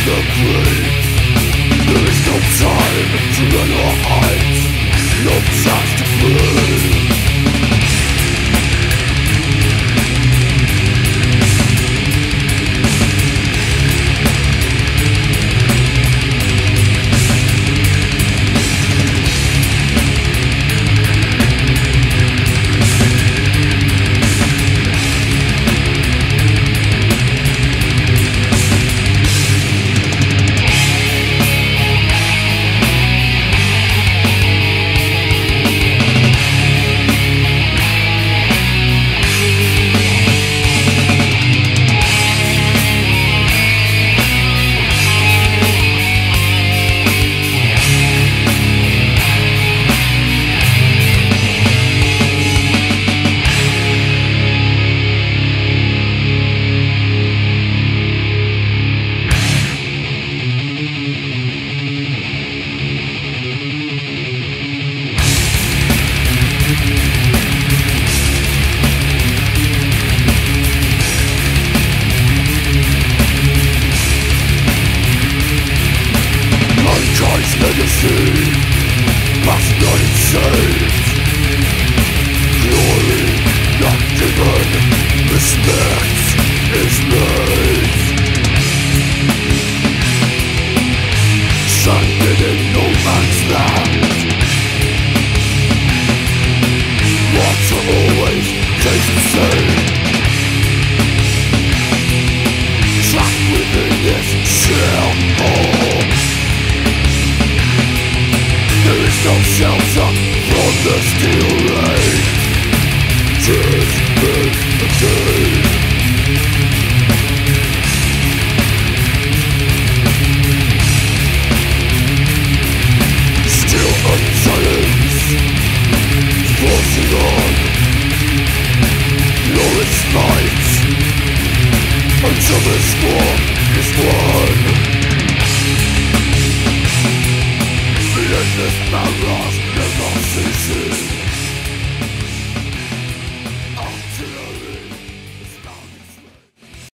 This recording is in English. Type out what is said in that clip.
the grave. There is no time to run or hide, no time to play. Legacy must not saved. Glory not given, respect is made. Stranded in no man's land, wants to always taste the same. Trapped within this shell hole, there is no shelter from the steel rain. Tears is the day. Still on silence, forcing on glorious light until the storm is won. Endless barrage never ceases.